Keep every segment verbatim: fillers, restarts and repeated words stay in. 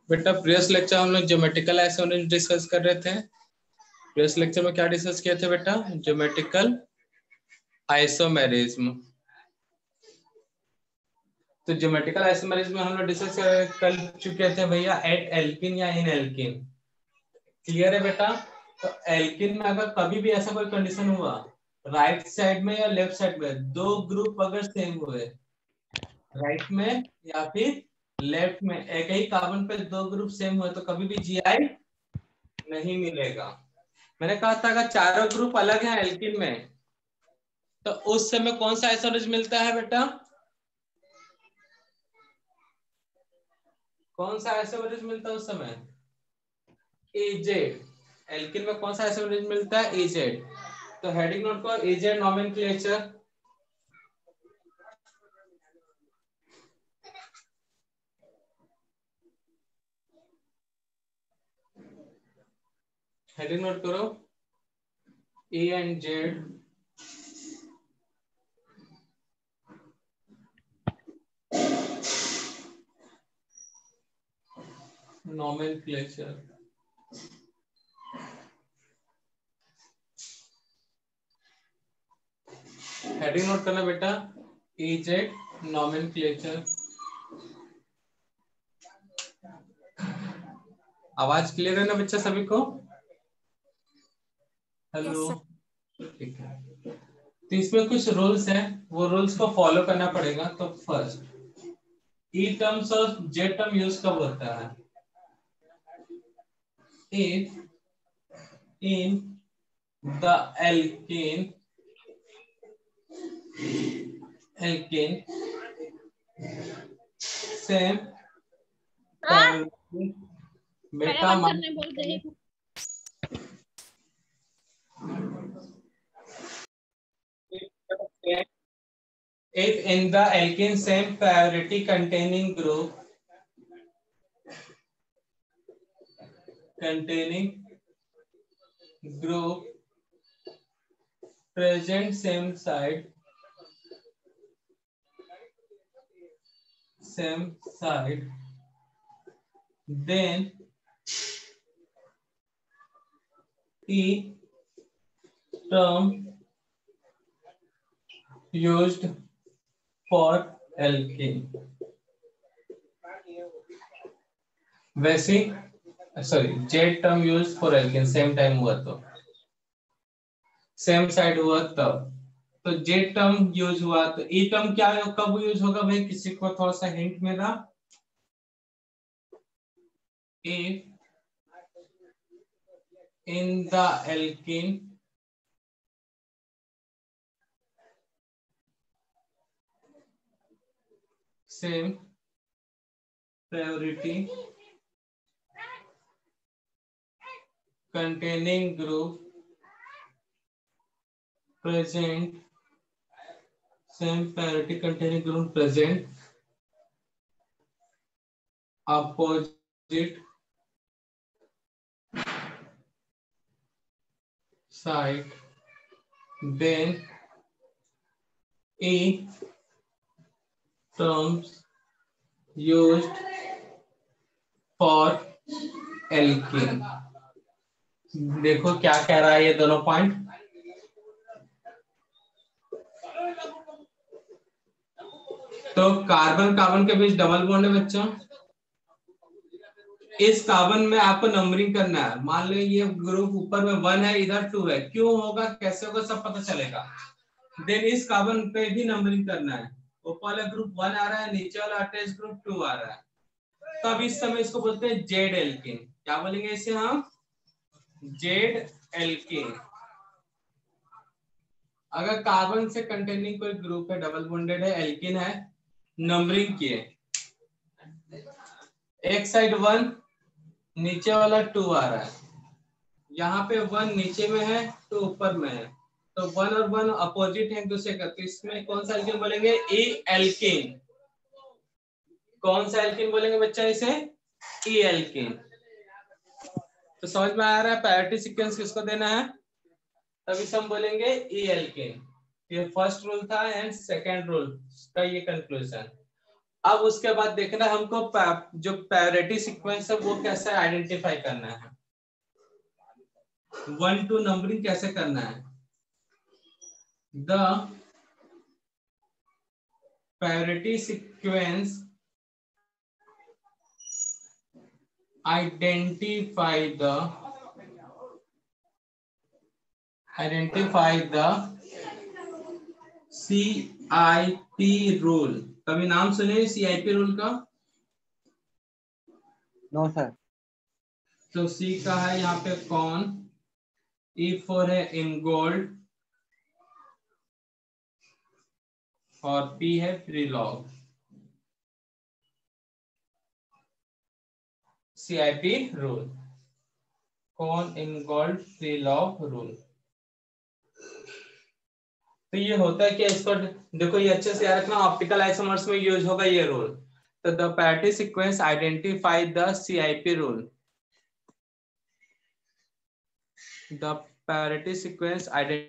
बेटा previous lecture हम लोग ज्योमेट्रिकल आइसोमेरिज्म डिस्कस कर रहे थे। प्रीवियस लेक्चर में क्या डिस्कस किए थे बेटा? Geometrical isomerism. तो ज्योमेट्रिकल आइसोमेरिज्म में हम लोग डिस्कस कर चुके थे भैया एट एल्किन या इन एल्किन। क्लियर है बेटा? तो एल्किन में अगर कभी भी ऐसा कोई कंडीशन हुआ राइट साइड में या लेफ्ट साइड में दो ग्रुप अगर सेम हुए, राइट में या फिर लेफ्ट में एक ही कार्बन पे दो ग्रुप सेम हुए, तो कभी भी जीआई नहीं मिलेगा। मैंने कहा था अगर चारों ग्रुप अलग हैं एल्किन में तो उस समय कौन सा आइसोमेरिज्म मिलता है बेटा? कौन सा आइसोमेरिज्म मिलता है उस समय? एजेड। एल्किन में कौन सा आइसोमेरिज्म मिलता है? एजेड। तो हेडिंग नोट को एजेड नोमेनक्लेचर। हेडिंग नोट करो E and Z nomenclature. Heading note करना बेटा एजेड नोमेनक्लेचर। आवाज क्लियर है ना बच्चा सभी को? हेलो? ठीक है। तो इसमें कुछ रूल्स हैं, वो रूल्स को फॉलो करना पड़ेगा। तो फर्स्ट ई टर्म्स और जे टर्म यूज कब होता है? If in the alkene alkene same बेटा करने बोल रहे हैं। if in the alkene same priority containing group containing group present same side same side then e term used for alkene वैसे sorry Z term use for alkene same time हुआ तो same side हुआ तब तो Z term use हुआ तो ई term क्या कब यूज होगा भाई? किसी को थोड़ा सा हिंट मिला? if in the alkene same priority containing group present same priority containing group present opposite side then e terms used for alkene। देखो क्या कह रहा है ये दोनों पॉइंट। तो कार्बन कार्बन के बीच डबल बॉन्ड है बच्चों। इस कार्बन में आपको नंबरिंग करना है। मान लो ये ग्रुप ऊपर में वन है, इधर टू है, क्यों होगा कैसे होगा सब पता चलेगा। देन इस कार्बन पे भी नंबरिंग करना है। ऊपर वाला ग्रुप वन आ रहा है, नीचे वाला अटैच ग्रुप टू आ रहा है, तब इस समय इसको बोलते हैं जेड एल्किन। क्या बोलेंगे इसे हम? Z alkene. अगर कार्बन से कंटेनिंग कोई ग्रुप है, डबल बॉन्डेड है, एल्किन है, नंबरिंग किए, एक साइड वन नीचे वाला टू आ रहा है, यहाँ पे वन नीचे में है टू ऊपर में है, तो वन और वन अपोजिट है एक दूसरे का, तो इसमें कौन सा एल्किन बोलेंगे? E alkene. कौन सा एल्किन बोलेंगे बच्चा इसे? E alkene. तो समझ में आ रहा है प्रायोरिटी सीक्वेंस किसको देना है? तभी हम बोलेंगे ई एल्किन। ये फर्स्ट रूल था एंड सेकेंड रूल का ये कंक्लूजन। अब उसके बाद देखना हमको जो प्रायोरिटी सीक्वेंस है वो कैसे आइडेंटिफाई करना है, वन टू नंबरिंग कैसे करना है। The priority sequence identify the identify the C I P rule. कभी नाम सुने सी आई पी रूल का? No sir. तो सी का है यहाँ पे कौन, ई फोर है इन गोल्ड, और पी है प्रीलॉग। सी आई पी रूल, कौन इन गोल्ड प्रीलॉग रूल। तो ये होता है कि इसको देखो, ये अच्छे से याद रखना, ऑप्टिकल आइसोमर्स में यूज होगा ये रूल। तो the priority sequence identify the C I P rule. The priority sequence identify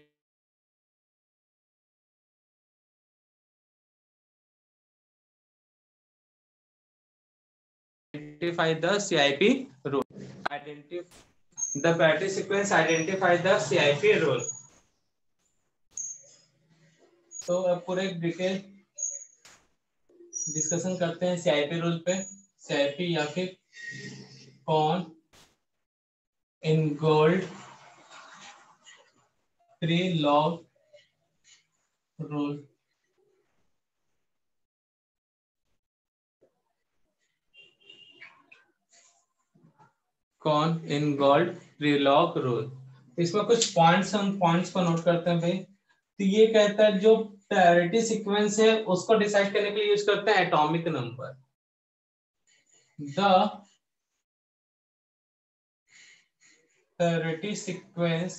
identify the C I P rule. Identify the priority sequence identify the C I P rule. तो अब पूरे detail discussion करते हैं C I P rule पे। C I P या फिर कौन in gold प्रीलॉग rule. कौन इन गोल्ड प्रीलॉग रूल। इसमें कुछ पॉइंट्स, हम पॉइंट्स को नोट करते हैं भाई। तो ये कहता है जो प्रायोरिटी सीक्वेंस है उसको डिसाइड करने के लिए यूज करते हैं atomic number. The priority sequence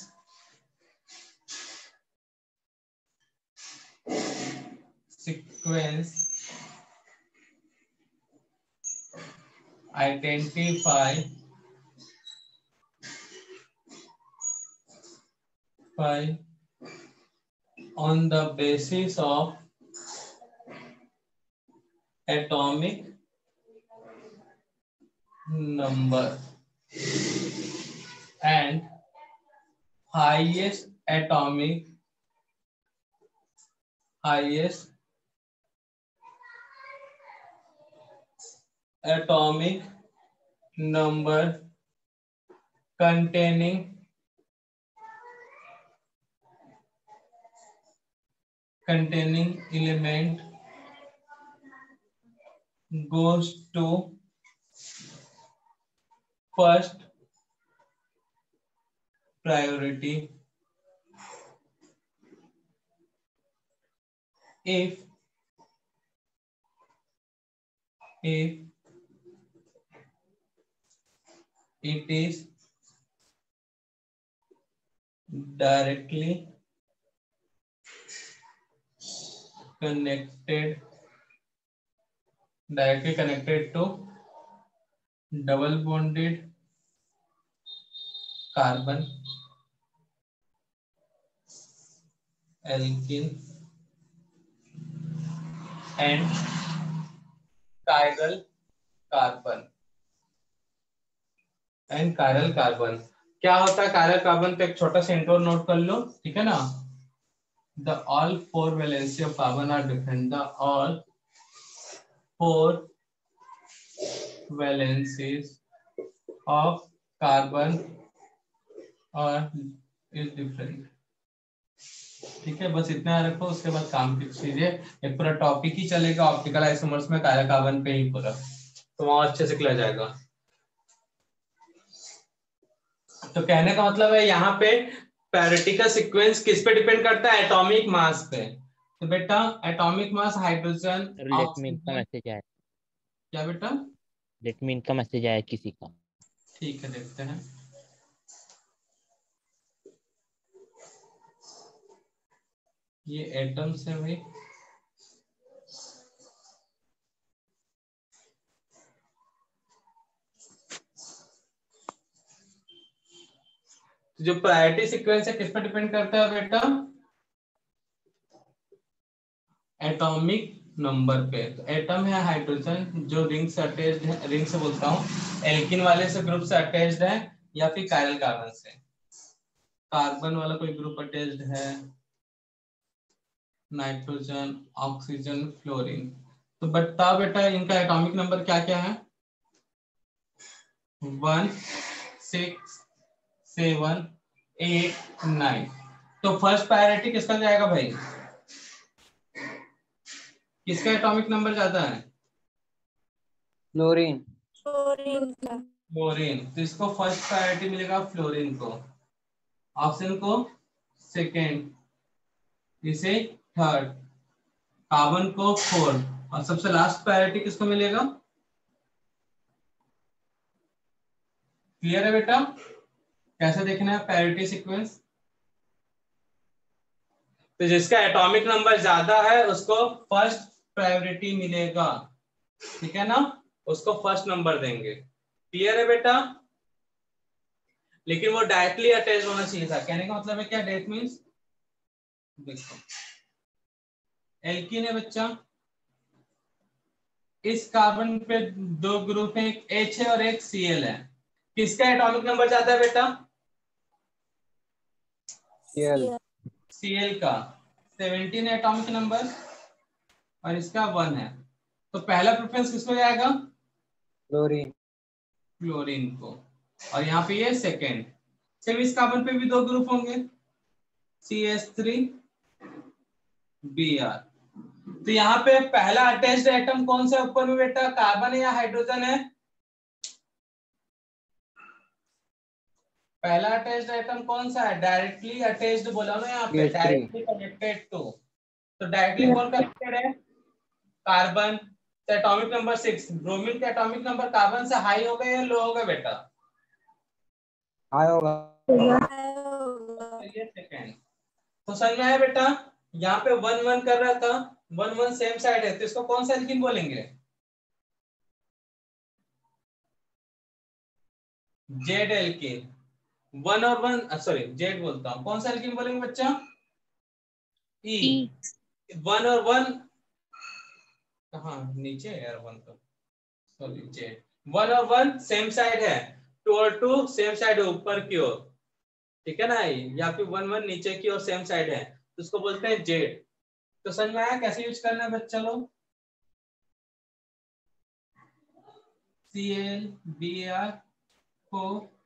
sequence identify by on the basis of atomic number and highest atomic highest atomic number containing containing element goes to first priority if if it is directly connected directly connected to double bonded carbon alkene and chiral carbon and chiral carbon. क्या होता है chiral carbon पे एक छोटा सा intro note कर लो, ठीक है ना। The all four valency of carbon are different. The all four valencies of carbon are is different. ठीक है, बस इतना रखो, उसके बाद काम कीजिए। एक पूरा टॉपिक ही चलेगा ऑप्टिकल आइसोमर्स में कायरल कार्बन पे ही पूरा, तो वहां अच्छे से क्लियर जाएगा। तो कहने का मतलब है यहाँ पे प्रायोरिटी का सीक्वेंस किस पे डिपेंड करता है, एटॉमिक मास पे। तो बेटा atomic mass hydrogen let me इनका मैसेज आया। क्या बेटा? लेट मी इनका मैसेज आया किसी का। ठीक है, देखते हैं। ये एटम्स है भाई। जो प्रायोरिटी सीक्वेंस है किस पर डिपेंड करता है बेटा? एटॉमिक नंबर पे। तो एटम है हाइड्रोजन जो रिंग से अटैच्ड है, रिंग से बोलता हूँ, एल्किन वाले से ग्रुप से अटैच्ड है या फिर कायरल कार्बन से। कार्बन वाला कोई ग्रुप अटैच्ड है, नाइट्रोजन, ऑक्सीजन, फ्लोरीन। तो बताओ बेटा इनका एटॉमिक नंबर क्या क्या है? One, six, seven, eight, nine. तो फर्स्ट प्रायोरिटी किसका जाएगा भाई? किसका एटॉमिक नंबर ज्यादा है? फ्लोरीन। फ्लोरीन का। फ्लोरीन। तो इसको फर्स्ट प्रायोरिटी मिलेगा फ्लोरीन को, ऑप्शन को सेकेंड, इसे थर्ड, कार्बन को फोर्थ, और सबसे लास्ट प्रायोरिटी किसको मिलेगा? क्लियर है बेटा कैसे देखना है प्रायोरिटी सीक्वेंस? तो जिसका एटॉमिक नंबर ज्यादा है उसको फर्स्ट प्रायोरिटी मिलेगा, ठीक है ना, उसको फर्स्ट नंबर देंगे। क्लियर है बेटा? लेकिन वो डायरेक्टली अटैच होना चाहिए था। कहने का मतलब है क्या? डेट मींस देखो एल्कीन है बच्चा, इस कार्बन पे दो ग्रुप है, एक H है और एक Cl है। किसका एटॉमिक नंबर ज्यादा है बेटा? Cl। Cl का सेवनटीन है एटॉमिक नंबर और इसका वन है। तो पहला प्रेफरेंस किसको जाएगा? फ्लोरीन। फ्लोरीन को। और यहाँ पे ये सेकेंड। सिर्फ इस कार्बन पे भी दो ग्रुप होंगे, C H three B R. तो यहाँ पे पहला अटैच्ड एटम कौन सा ऊपर में बेटा? कार्बन है या हाइड्रोजन है? पहला अटैच्ड एटम कौन सा है? डायरेक्टली अटैच्ड बोला ना यहाँ पे, C H three. Directly connected to. तो डायरेक्टली कौन कनेक्टेड है? कार्बन। तो एटॉमिक नंबर सिक्स। ब्रोमीन का एटॉमिक नंबर कार्बन से हाई हो गया या लो हो गया बेटा? हाई होगा। ये सेकेंड। तो समझ में आया बेटा? यहाँ पे वन वन कर रहा था, वन वन सेम साइड है, तो इसको कौन सा एल्कीन बोलेंगे? Z alkene. वन और वन, सॉरी जेड बोलता हूँ, कौन सा एल्कीन बोलेंगे बच्चा? ई। वन और वन कहाँ नीचे है यार? वन तो सॉरी जेड। वन और वन सेम साइड है, टू और टू सेम साइड है ऊपर की ओर, ठीक है ना, या फिर वन वन नीचे की ओर सेम साइड है, तो उसको बोलते हैं जेड। तो समझ में आया कैसे यूज करना है बच्चा लोग? सी एल बी आर को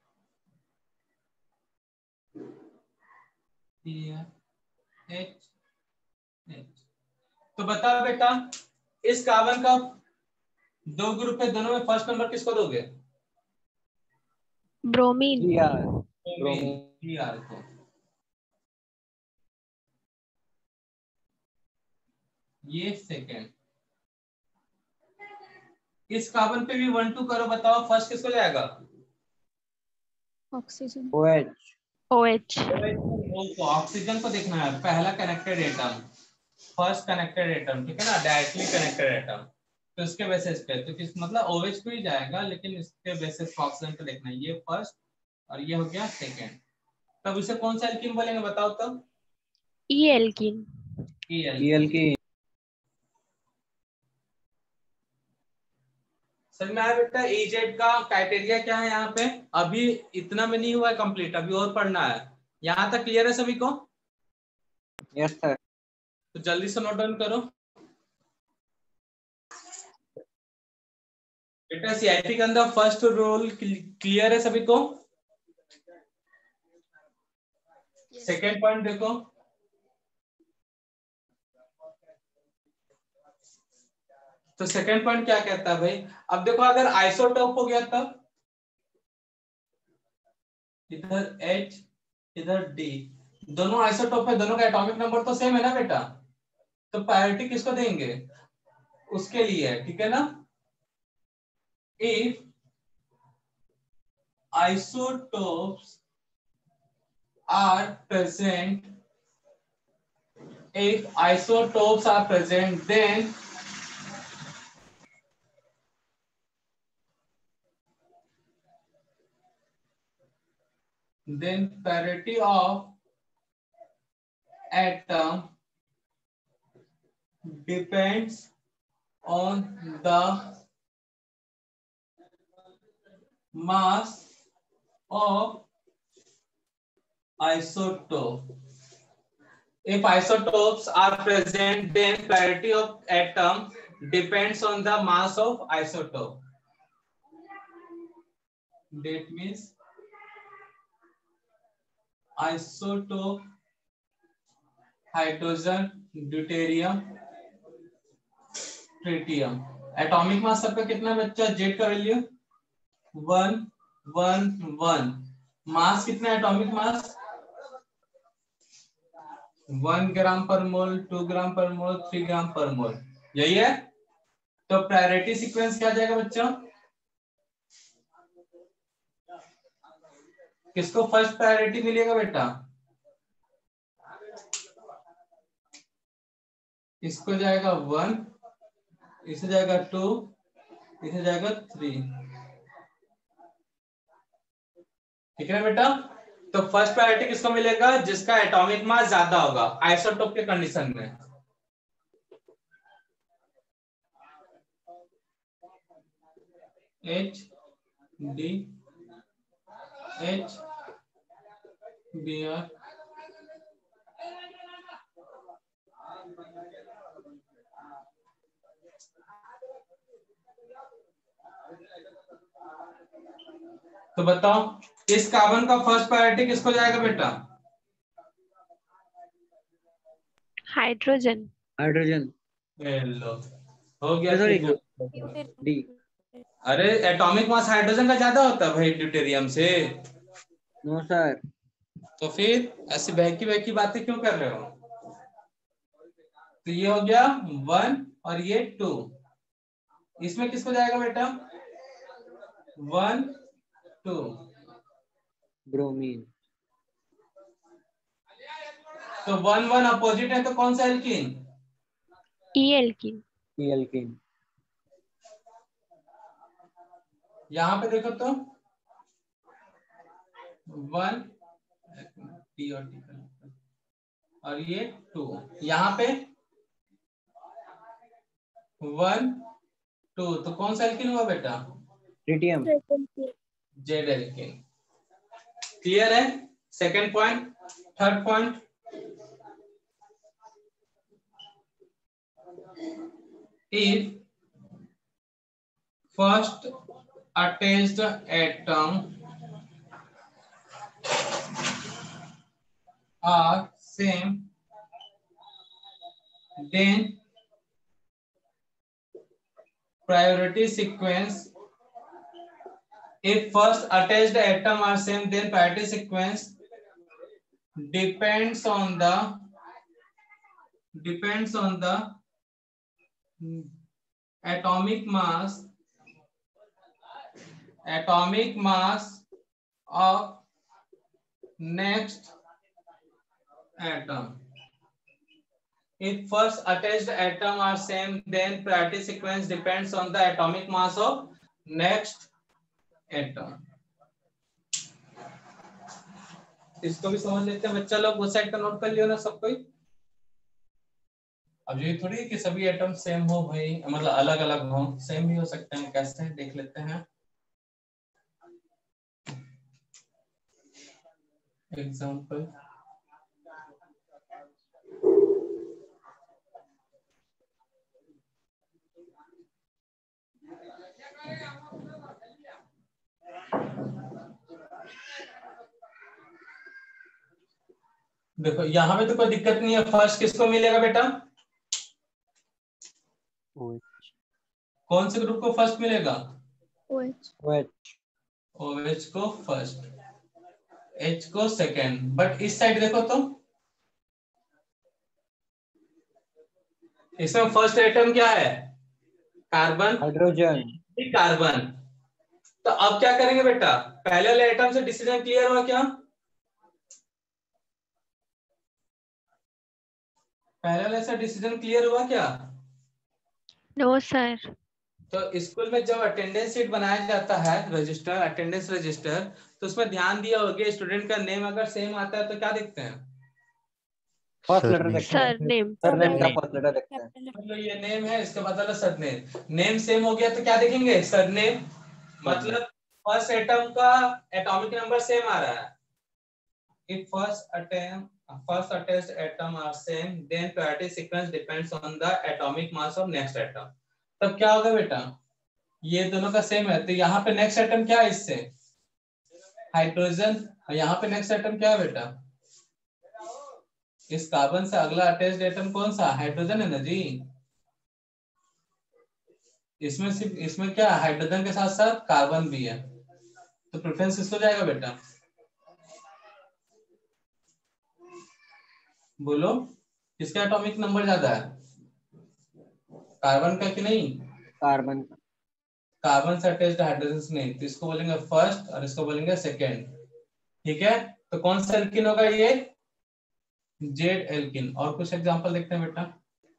एच एच। तो बताओ बेटा इस कार्बन का दो ग्रुप है, दोनों में फर्स्ट नंबर किसको दोगे? Bromine. B R. Bromine B R को। ये सेकेंड। इस कार्बन पे भी वन टू करो, बताओ फर्स्ट किसको जाएगा? ऑक्सीजन। OH। ओएच। तो ऑक्सीजन को देखना है, पहला connected atom, first connected atom, ठीक है ना, डायरेक्टली कनेक्टेड एटम। तो इसके बेसिस पे तो किस मतलब ओएच को ही जाएगा, लेकिन इसके बेसिस पे ऑक्सीजन को देखना है। ये फर्स्ट और ये हो गया सेकेंड। तब इसे कौन सा एल्कीन बोलेंगे बताओ तब? E alkene. E E alkene. समझ में आया बेटा? एजेड का क्राइटेरिया क्या है यहाँ पे? अभी इतना में नहीं हुआ है कंप्लीट, अभी और पढ़ना है। यहाँ तक क्लियर है सभी को? Yes sir. तो जल्दी से नोट डाउन करो बेटा। सीआईपी के अंदर फर्स्ट रोल क्लियर है सभी को? सेकेंड पॉइंट देखो, तो सेकेंड पॉइंट क्या कहता है भाई? अब देखो अगर आइसोटोप हो गया तब इधर H इधर D, दोनों आइसोटोप है, दोनों का एटॉमिक नंबर तो सेम है ना बेटा, तो प्रायोरिटी किसको देंगे? उसके लिए, ठीक है ना। If isotopes are present, if isotopes are present then then parity of atom depends on the mass of isotope. If isotopes are present, then priority of atom depends on the mass of isotope. That means isotope hydrogen, deuterium, tritium. Atomic mass सबका कितना बच्चा? Z का value one one one. Mass कितना? Atomic mass one gram पर मोल, to ग्राम पर मोल, three gram पर मोल, यही है। तो प्रायोरिटी सीक्वेंस क्या जाएगा बच्चा? किसको फर्स्ट प्रायोरिटी मिलेगा बेटा? इसको जाएगा वन, इसे जाएगा टू, इसे जाएगा थ्री। ठीक है बेटा? तो फर्स्ट प्रायोरिटी किसको मिलेगा? जिसका एटॉमिक मास ज्यादा होगा आइसोटोप के कंडीशन में। H D H B R तो बताओ इस कार्बन का फर्स्ट प्रायोरिटी किसको जाएगा बेटा? हाइड्रोजन। हाइड्रोजन। लो हो गया। Sorry D. अरे एटॉमिक मास हाइड्रोजन का ज्यादा होता है भाई ड्यूटेरियम से। No sir. तो फिर ऐसी बहकी बहकी बातें क्यों कर रहे हो? तो ये हो गया वन और ये टू। इसमें किसको जाएगा बेटा? One two bromine. तो वन वन अपोजिट है तो कौन सा alkene? E alkene. E alkene. यहां पे देखो तो वन टी और टी और ये टू, यहाँ पे वन टू, तो कौन सा एल्कीन हुआ बेटा? ट्रिटियम। Z alkene. क्लियर है? Second point. Third point, if first attached atom are same, then priority sequence. If first attached atom are same, then priority sequence depends on the depends on the atomic mass atomic mass of next atom. If first attached atom are same, then priority sequence depends on the atomic mass of next atom. इसको भी समझ लेते हैं बच्चा लोग। वो side का note कर लियो ना सब कोई। अब ये थोड़ी कि सभी एटम सेम हो भाई, मतलब अलग अलग हो, सेम भी हो सकते हैं। कैसे हैं देख लेते हैं। एग्जांपल, देखो यहाँ पे तो कोई दिक्कत नहीं है। फर्स्ट किसको मिलेगा बेटा? OH। कौन से ग्रुप को फर्स्ट मिलेगा? OH। OH। OH को फर्स्ट, H को सेकंड। बट इस साइड देखो तो इसमें फर्स्ट एटम क्या है? कार्बन। हाइड्रोजन। कार्बन। तो अब क्या करेंगे बेटा? पहले वाले एटम से डिसीजन क्लियर हुआ क्या? पहले वाले से डिसीजन क्लियर हुआ क्या? No sir. तो स्कूल में जब अटेंडेंस शीट बनाया जाता है, रजिस्टर, अटेंडेंस रजिस्टर, तो उसमें ध्यान दिया होगा स्टूडेंट का नेम अगर सेम आता है तो क्या देखते हैं? फर्स्ट लेटर देखते हैं, सरनेम सरनेम का Surname. फर्स्ट लेटर देखते हैं। मतलब ये नेम है, इसके बाद वाला सरनेम। नेम सेम हो गया तो क्या देखेंगे? सरनेम। मतलब फर्स्ट एटम का एटॉमिक नंबर सेम आ रहा है। If first atom first attached atom are same, then periodic sequence depends on the atomic mass of next atom. तब क्या होगा बेटा? ये दोनों का सेम है तो यहाँ पे नेक्स्ट एटम क्या है इससे? हाइड्रोजन। और यहाँ पे नेक्स्ट एटम क्या है बेटा? इस कार्बन से अगला अटैच्ड एटम कौन सा? हाइड्रोजन है ना जी। इसमें सिर्फ इसमें क्या हाइड्रोजन के साथ साथ कार्बन भी है, तो प्रेफरेंस किसको जाएगा बेटा? बोलो किसका एटॉमिक नंबर ज्यादा है? कार्बन का कि नहीं? कार्बन। कार्बन से अटैच्ड हाइड्रोजन से नहीं, तो इसको बोलेंगे फर्स्ट और इसको बोलेंगे सेकेंड। ठीक है, तो कौन सा एल्किन होगा ये? Z alkene. और कुछ एग्जांपल देखते हैं बेटा।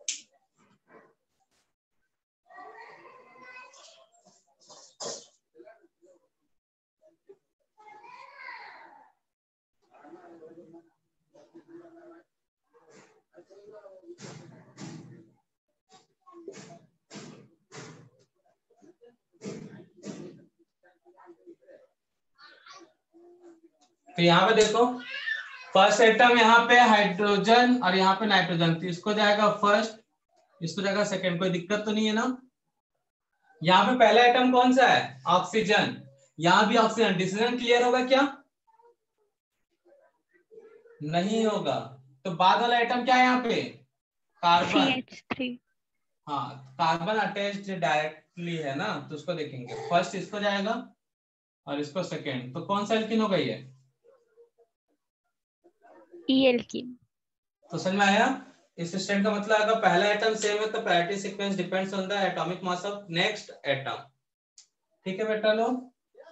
तो यहाँ पे देखो फर्स्ट एटम यहाँ पे हाइड्रोजन और यहाँ पे नाइट्रोजन, तो इसको जाएगा फर्स्ट, इसको जाएगा सेकंड। कोई दिक्कत तो नहीं है ना? यहाँ पे पहला एटम कौन सा है? ऑक्सीजन। यहाँ भी ऑक्सीजन। डिसीजन क्लियर होगा क्या? नहीं होगा। तो बाद वाला एटम क्या है यहाँ पे? कार्बन। C H three. हाँ, कार्बन अटैच्ड डायरेक्टली है ना, तो उसको देखेंगे फर्स्ट, इसको जाएगा और इसको सेकेंड। तो कौन सा एल्किन होगा ये? E alkene. तो समझ में आया? इस स्टेटमेंट का मतलब अगर पहला एटम सेम है तो priority sequence depends on the atomic mass of next atom. ठीक है बेटा लोग।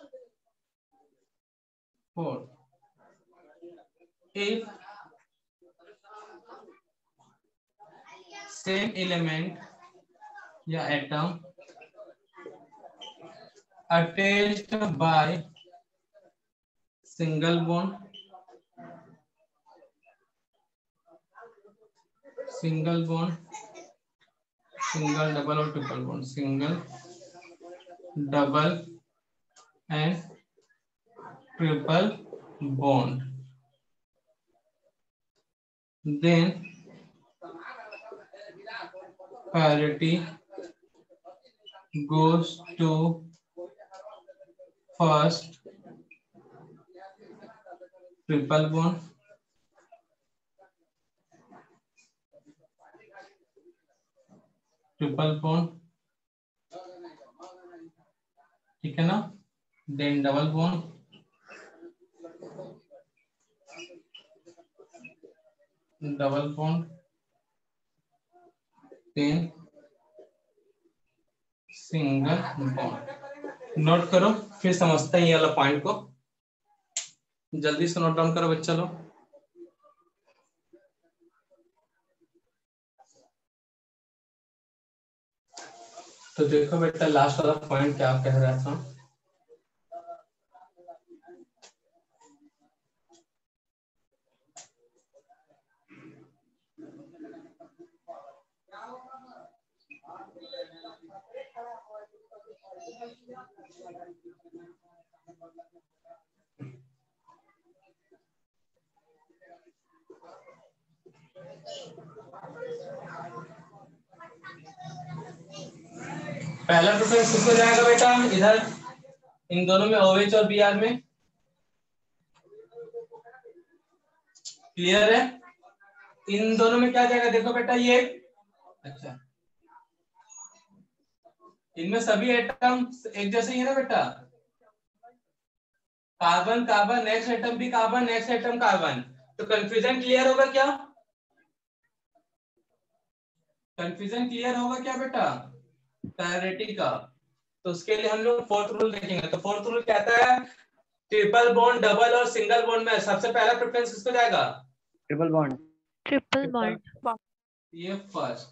फोर, इफ सेम एलिमेंट या atom attached by single bond single bond single double और triple bond, single double and triple bond, then priority goes to first triple bond, triple bond, ठीक है ना, then double bond, double bond, then single bond. Note करो, फिर समझते हैं ये वाला पॉइंट को। जल्दी से नोट डाउन करो बच्चा लोग। तो देखो बेटा लास्ट वाला पॉइंट क्या कह रहा था। पहला प्रेफरेंस किसको जाएगा बेटा? इधर इन दोनों में ओएच और बीआर में। क्लियर है? इन दोनों में क्या जाएगा? देखो बेटा ये, अच्छा इनमें सभी एटम एक जैसे ही है ना बेटा। कार्बन कार्बन, नेक्स्ट एटम भी कार्बन, नेक्स्ट एटम कार्बन। तो कंफ्यूजन क्लियर होगा क्या? कंफ्यूजन क्लियर होगा क्या बेटा प्रायोरिटी का? तो उसके लिए हम लोग फोर्थ रूल देखेंगे। तो फोर्थ रूल कहता है ट्रिपल बॉन्ड, डबल और सिंगल बॉन्ड में सबसे पहला प्रेफरेंस किसको जाएगा? Triple bond. Triple bond. ये फर्स्ट।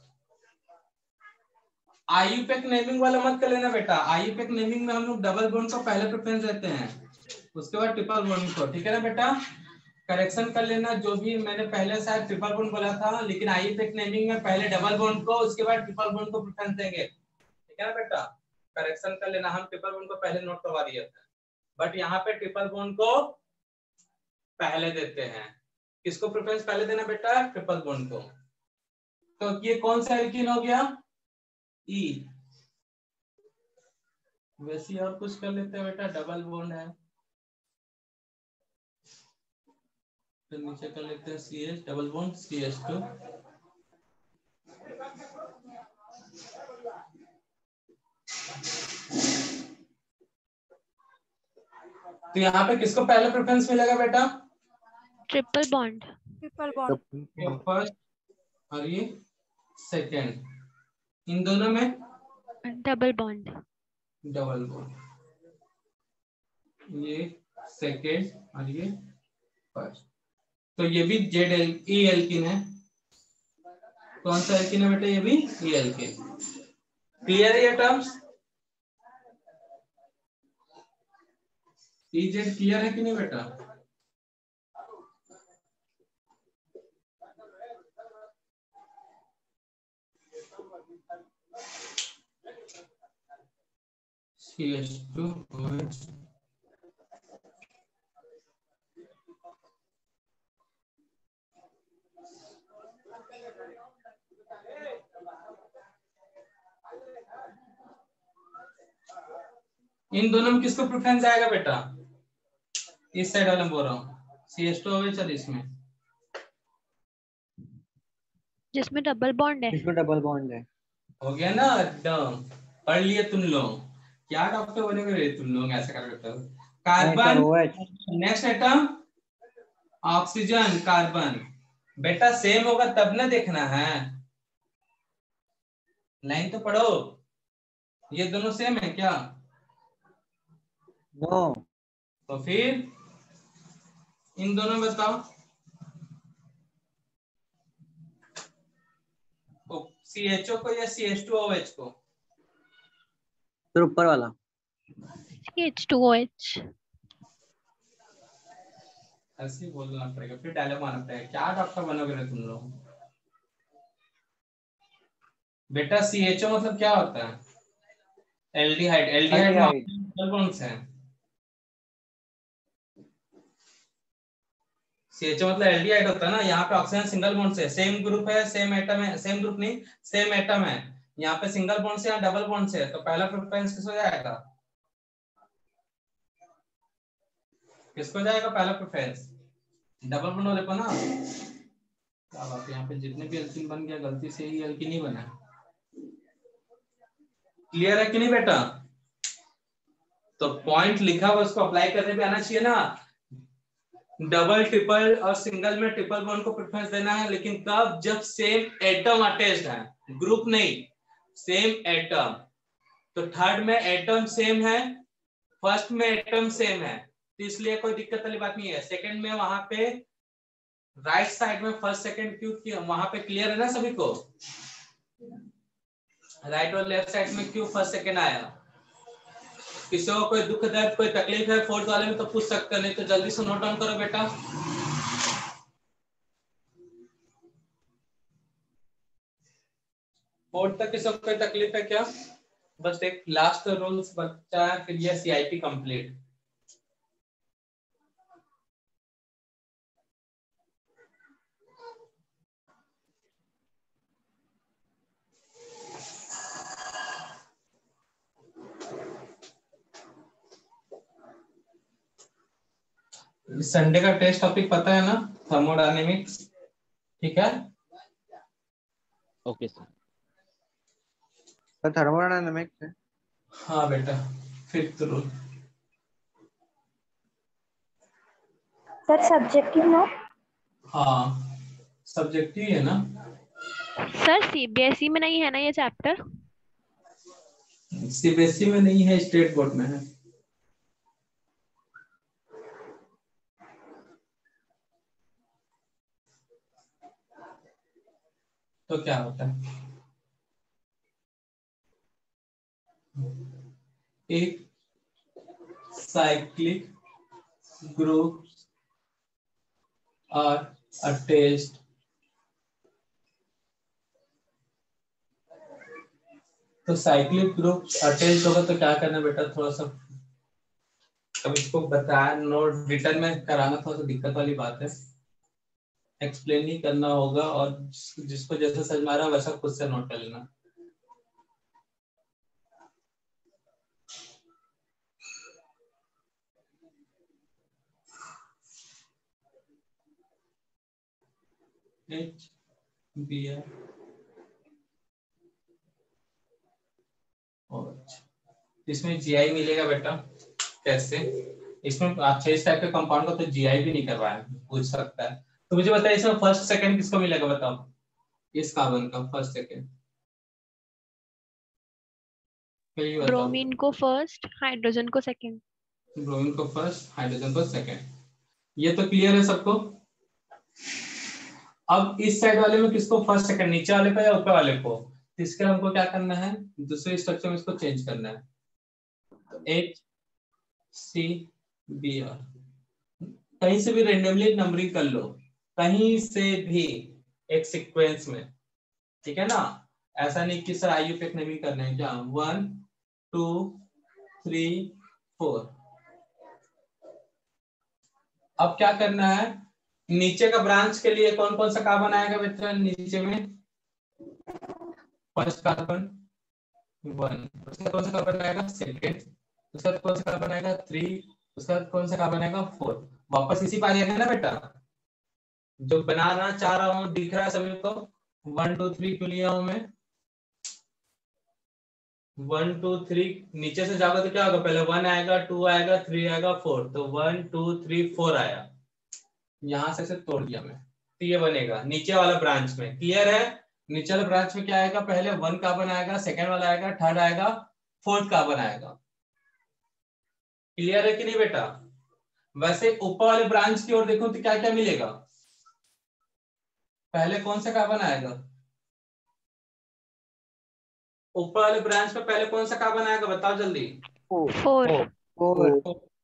आईयूपैक नेमिंग वाला मत कर लेना बेटा। आईयूपैक नेमिंग में हम लोग डबल बॉन्ड को पहले प्रेफरेंस देते हैं, उसके बाद ट्रिपल बॉन्ड को। ठीक है ना बेटा? करेक्शन कर लेना, जो भी मैंने पहले शायद ट्रिपल बॉन्ड बोला था, लेकिन आईयूपैक नेमिंग में पहले डबल बॉन्ड को उसके बाद ट्रिपल बॉन्ड को प्रेफरेंस देंगे, ठीक है ना बेटा। करेक्शन कर लेना, हम ट्रिपल बॉन्ड को पहले नोट करवा दिए थे, बट यहाँ पे ट्रिपल बॉन्ड को पहले देते हैं। किसको प्रेफरेंस पहले देना बेटा? ट्रिपल बॉन्ड को। तो ये कौन सा एल्कीन हो गया? ई। वैसे और कुछ कर लेते हैं बेटा, डबल बॉन्ड है तो नीचे कर लेते हैं C H, double bond C H two. तो यहाँ पे किसको पहले प्रेफरेंस मिलेगा बेटा? Triple bond. Triple bond. First और ये सेकेंड, इन दोनों में डबल बॉन्ड। डबल बॉन्ड, ये सेकेंड और ये फर्स्ट। तो ये भी जेड एल ई एल्कीन है। कौन सा एल्कीन है बेटा? ये भी ई एल्कीन। क्लियर है ये टर्म्स? ई जेड क्लियर है कि नहीं बेटा? C H two O H इन दोनों में किसको प्रेफरेंस आएगा बेटा? इस साइड वाले में बोल रहा हूँ, C H two O H और इसमें जिसमें डबल बॉन्ड है। इसमें डबल बॉन्ड है। हो गया ना एकदम? पढ़ लिए तुम लोग? क्या डॉक्टर बनेगे रे तुम लोग ऐसा कर करते हो? Carbon, next atom oxygen, carbon. बेटा सेम होगा तब ना देखना है, लाइन तो पढ़ो। ये दोनों सेम है क्या? नो। तो फिर इन दोनों में बताओ। सी एच ओ को या C H two O H को? फिर ऊपर वाला C H two O H. ऐसे ही बोलना पड़ेगा, फिर डायलॉग मारना पड़ेगा। क्या डॉक्टर बनोगे रे तुम लोग? बेटा सी एच ओ मतलब क्या होता है? एल्डिहाइड। एल्डिहाइड में डबल बॉन्ड्स हैं। सी एच ओ मतलब एल्डिहाइड होता है ना। यहाँ पे ऑक्सीजन सिंगल बॉन्ड से, सेम ग्रुप है, सेम एटम है, सेम ग्रुप नहीं सेम एटम है। यहाँ पे सिंगल बॉन्ड से, यहाँ डबल बॉन्ड से, तो पहला प्रेफरेंस किसको जाएगा? किसको जाएगा पहला प्रेफरेंस? डबल बॉन्ड वाले को ना। क्या बात है, यहाँ पे जितने भी एल्कीन बन गया गलती से ही एल्कीन नहीं बना। क्लियर है कि नहीं बेटा? तो पॉइंट लिखा हुआ उसको अप्लाई करने पे आना चाहिए ना। डबल, ट्रिपल और सिंगल में ट्रिपल बॉन्ड को प्रेफरेंस देना है, लेकिन कब? जब सेम एटम अटैच्ड है, ग्रुप नहीं, सेम एटम। तो थर्ड में एटम सेम है, फर्स्ट में एटम सेम है, तो इसलिए कोई दिक्कत वाली बात नहीं है। सेकंड में वहां पे राइट साइड में फर्स्ट सेकंड क्यों किया, वहां पे क्लियर है ना सभी को? राइट और लेफ्ट साइड में क्यों फर्स्ट सेकंड आया? किसी को कोई दुख दर्द कोई तकलीफ है फोर्थ वाले में तो पूछ सकते, नहीं तो जल्दी से नोट डाउन करो बेटा। फोर्थ तक किसी को कोई तकलीफ है क्या? बस एक लास्ट रूल्स बच्चा है, फिर ये सीआईपी कंप्लीट। संडे का टेस्ट टॉपिक पता है ना? थर्मोडायनेमिक्स, ठीक है? Okay sir. तो थर्मोडायनेमिक्स है। हाँ बेटा, फिफ्थ रूल। सर सब्जेक्टिव ना? हाँ सब्जेक्टिव है ना। सर सीबीएसई में नहीं है ना ये चैप्टर? सीबीएसई में नहीं है, स्टेट बोर्ड में है। तो क्या होता है, एक साइक्लिक ग्रुप आर अटैच्ड तो साइक्लिक ग्रुप अटैच्ड होगा तो क्या करना बेटा, थोड़ा सा अब इसको बताया नोट रिटर्न में कराना थोड़ा सा दिक्कत वाली बात है, एक्सप्लेन ही करना होगा और जिसको जैसा समझ में आ रहा है वैसा खुद से नोट कर लेना। एच बी आर और इसमें जीआई मिलेगा बेटा कैसे, इसमें आप छह टाइप के कंपाउंड का तो जीआई भी नहीं करवाया, पूछ सकता है। तो मुझे बताइए इसमें फर्स्ट सेकंड किसको मिलेगा बताओ, इस कार्बन का फर्स्ट सेकंड ब्रोमीन को फर्स्ट, हाइड्रोजन को सेकंड। ब्रोमीन को फर्स्ट, हाइड्रोजन को सेकंड, ये तो क्लियर है सबको। अब इस साइड वाले में किसको फर्स्ट सेकंड, नीचे वाले को या ऊपर वाले को, इसके हमको क्या करना है, दूसरे स्ट्रक्चर में इसको चेंज करना है, एच सी बी आर, कहीं से भी रेंडमली नंबरिंग कर लो, कहीं से भी एक सीक्वेंस में, ठीक है ना, ऐसा नहीं कि सर आयु पे नंबरिंग करना है क्या, वन टू थ्री फोर। अब क्या करना है, नीचे का ब्रांच के लिए कौन कौन सा कार्बन आएगा बेटा, नीचे में फर्स्ट कार्बन वन, उसका कौन सा कार्बन आएगा सेकेंड, उसका कौन सा कार्बन आएगा थ्री, उसका कौन सा कार्बन आएगा फोर, वापस इसी पे आ जाएगा ना बेटा, जो बनाना चाह रहा हूँ दिख रहा है सभी को, वन टू थ्री क्यों लिया हूं मैं, वन टू थ्री, नीचे से जाओगे तो क्या होगा, पहले वन आएगा, टू आएगा, थ्री आएगा, फोर, तो वन टू थ्री फोर आया, यहां से से तोड़ दिया मैं, तो ये बनेगा नीचे वाला ब्रांच में, क्लियर है। नीचे वाले ब्रांच में क्या आएगा, पहले वन कार्बन आएगा, सेकेंड वाला आएगा, थर्ड आएगा, फोर्थ कार्बन आएगा, क्लियर है कि नहीं बेटा। वैसे ऊपर वाले ब्रांच की ओर देखो तो क्या क्या मिलेगा, पहले कौन सा कार्बन आएगा, ऊपर वाले ब्रांच में पहले कौन सा कार्बन आएगा बताओ जल्दी, four. Four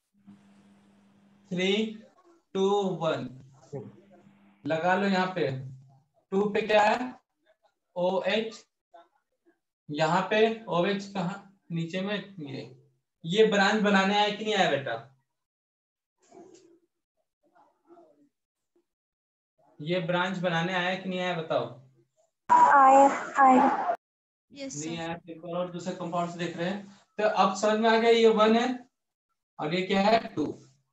three two one लगा लो, यहाँ पे टू पे क्या है ओ एच, यहाँ पे ओ एच कहा नीचे में, ये ये ब्रांच बनाने आया कि नहीं आया बेटा, ये ब्रांच बनाने आया कि नहीं आया बताओ, आया आया यस नहीं सर। आया, एक और दूसरे कंपाउंड से देख रहे हैं, तो अब समझ में आ गया, ये वन है और ये क्या है टू,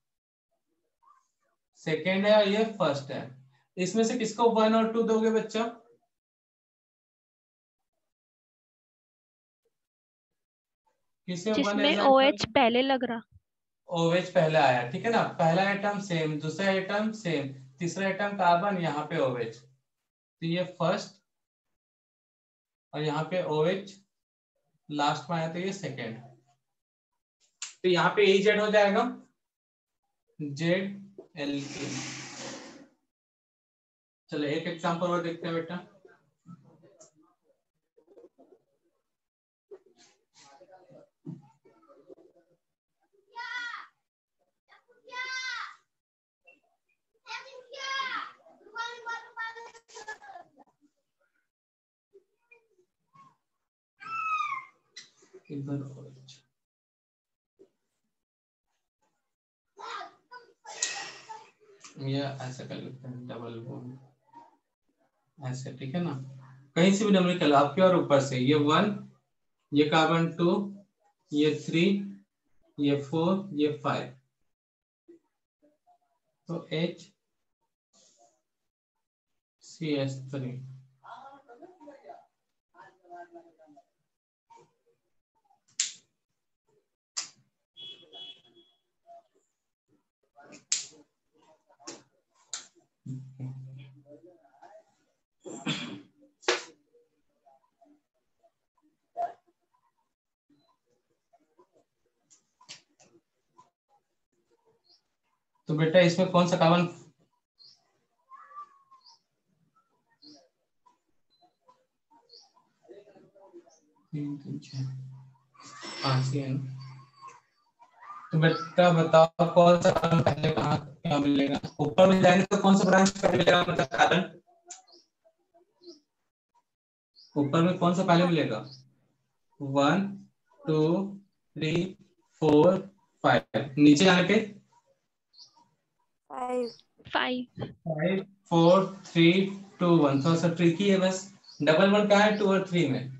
सेकेंड है और ये फर्स्ट है, इसमें से किसको वन और टू दोगे बच्चा, किसे वन जिसमें ओ एच पहले लग रहा, ओवेच पहले आया, ठीक है ना, पहला आइटम सेम, दूसरा आइटम सेम, तीसरा आइटम कार्बन, यहाँ पे ओवेच, तो ये फर्स्ट और यहाँ पे ओवेच लास्ट में आया तो ये सेकेंड, तो यहाँ पे ई जेड हो जाएगा, जेड एल के। चलो एक एग्जांपल और देखते हैं बेटा, इधर OH ये ऐसा कर लेते हैं, डबल बॉन्ड ऐसे, ठीक है ना, कहीं से भी डबल कर लो आपके और ऊपर से, ये वन, ये कार्बन टू, ये थ्री, ये फोर, ये फाइव, तो एच सी एस थ्री, तो बेटा इसमें कौन सा कार्बन, तीन तीन छह पांच ही है ना, तो बेटा बताओ कौन सा कार्बन पहले कहाँ क्या मिलेगा? ऊपर में जाएंगे तो कौन सा ब्रांच पहले मिलेगा, मतलब कारण ऊपर में कौन सा पहले मिलेगा? One two three four five. नीचे जाने पे five five. Five four three two one. थोड़ा सा ट्रिकी है बस। डबल वन कहाँ है? टू और थ्री में।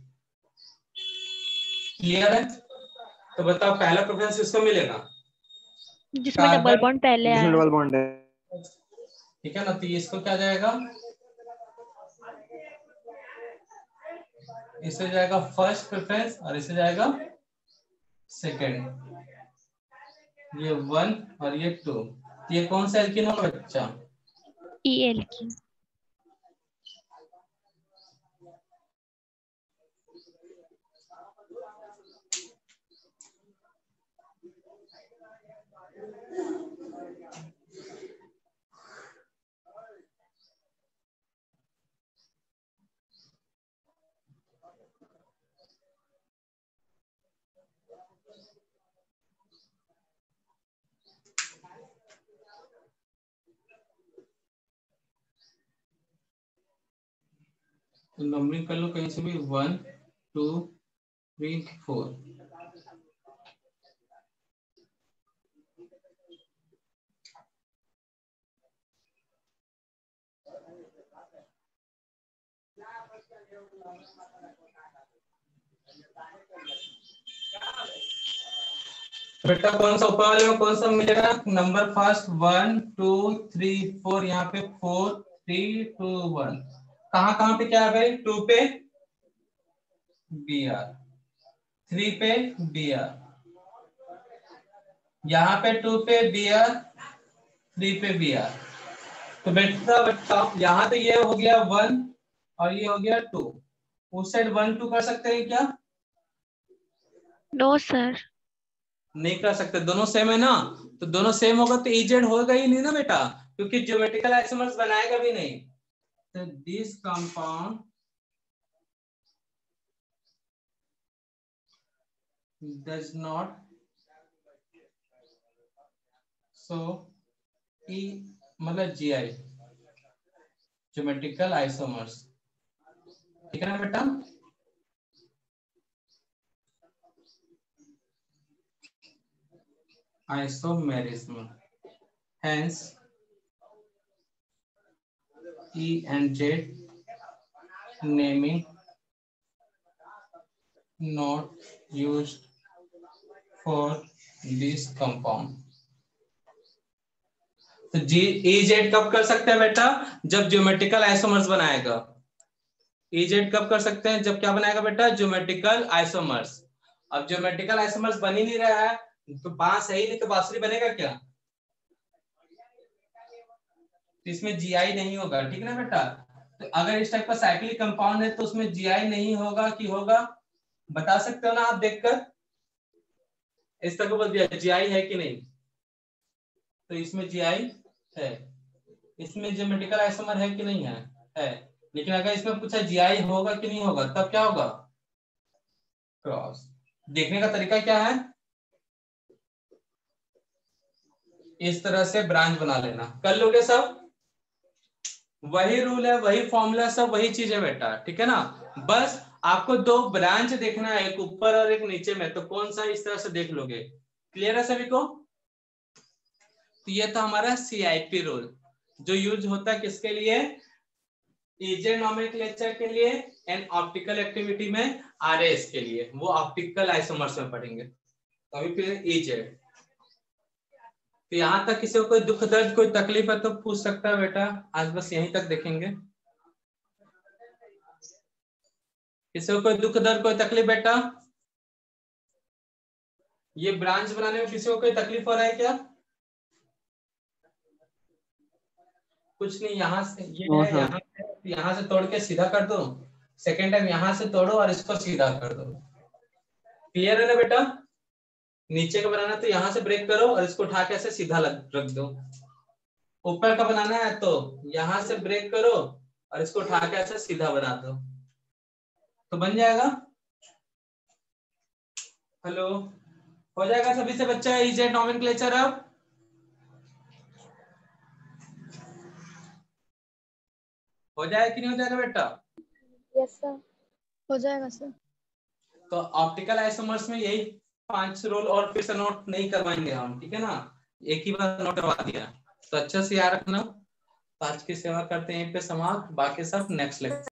क्लियर है? तो बताओ पहला प्रेफरेंस किसको मिलेगा? जिसमें डबल कार्बन। बॉन्ड पहले जिसमें आया। डबल बॉन्ड है। ठीक है ना, तो इसको क्या जाएगा? इससे जाएगा फर्स्ट प्रेफरेंस और इससे जाएगा सेकंड। ये वन और ये टू। ये कौन सा एल्कीन होगा बच्चा? ई एल्कीन। तो नंबरिंग कर लो कहीं से भी। One two three four. बेटा कौन सा ऊपर वाले में कौन सा मिलेगा? Number first one two three four. यहाँ पे फोर थ्री टू वन। कहाँ कहाँ पे क्या है भाई? टू पे बी आर, थ्री पे बी आर, यहाँ पे टू पे बी आर, थ्री पे बी आर। तो बेटा बच्चा यहाँ तो ये हो गया वन और ये हो गया टू। उस साइड वन टू कर सकते हैं क्या? No sir. नहीं कर सकते, दोनों सेम है ना। तो दोनों सेम होगा तो इजेड होगा ही नहीं ना बेटा, क्योंकि ज्योमेट्रिकल आइसोमर्स बनाएगा भी नहीं। तो this compound does not so e मतलब जीआई ज्योमेट्रिकल आइसोमर्स। ठीक है ना बेटा? Isomerism, hence E and Z naming not used for this compound। तो जी E Z कब कर सकते हैं बेटा? जब ज्योमेट्रिकल आइसोमर्स बनाएगा। E Z कब कर सकते हैं? जब क्या बनाएगा बेटा? Geometrical isomers. अब ज्योमेट्रिकल आइसोमर्स बन ही नहीं रहा है तो बांस है ही नहीं, तो बांसुरी बनेगा क्या? तो इसमें जीआई नहीं होगा। ठीक है ना बेटा? तो अगर इस टाइप का साइक्लिक कंपाउंड है तो उसमें जीआई नहीं होगा कि होगा? बता सकते हो ना आप देखकर? इस तरह को बोल दिया जीआई है कि नहीं, तो इसमें जीआई है। इसमें ज्योमेट्रिकल आइसोमर है कि नहीं है? है। लेकिन अगर इसमें पूछा जीआई होगा कि नहीं होगा, तब क्या होगा? क्रॉस। देखने का तरीका क्या है? इस तरह से ब्रांच बना लेना। कर लोगे सब? वही रूल है, वही फॉर्मूला, सब वही चीज है बेटा। ठीक है ना? बस आपको दो ब्रांच देखना है, एक ऊपर और एक नीचे में, तो कौन सा इस तरह से देख लोगे। क्लियर है सभी को? तो ये था हमारा सीआईपी रूल, जो यूज होता है किसके लिए? इजेड नोमेनक्लेचर के लिए एंड ऑप्टिकल एक्टिविटी में आरएस के लिए। वो ऑप्टिकल आइसोमर्स में पढ़ेंगे। तो अभी फिर इजेड। तो यहाँ तक किसी को कोई दुख दर्द कोई तकलीफ है तो पूछ सकता है बेटा। आज बस यहीं तक देखेंगे। किसी को कोई दुख दर्द कोई तकलीफ बेटा? ये ब्रांच बनाने में किसी को कोई तकलीफ हो रहा है क्या? कुछ नहीं। यहाँ से ये नो है, सर। यहाँ से यहाँ से तोड़ के सीधा कर दो। सेकेंड टाइम यहाँ से तोड़ो और इसको सीधा कर दो। क्लियर है ना बेटा? नीचे का बनाना तो यहाँ से ब्रेक करो और इसको उठा के ऐसे सीधा रख दो। ऊपर का बनाना है तो यहाँ से ब्रेक करो और इसको उठा के ऐसे सीधा बना दो, तो बन जाएगा। हेलो, हो जाएगा सभी से बच्चा इजेड नोमेनक्लेचर अब? हो जाएगा कि नहीं हो जाएगा बेटा? यस सर, हो जाएगा सर। तो ऑप्टिकल आइसोमर्स में यही पांच रोल और फिर से नोट नहीं करवाएंगे हम, ठीक है ना, एक ही बार नोट करवा दिया। तो अच्छे से याद रखना। आज की सेवा करते हैं यहीं पे समाप्त, बाकी सब नेक्स्ट लेक्चर।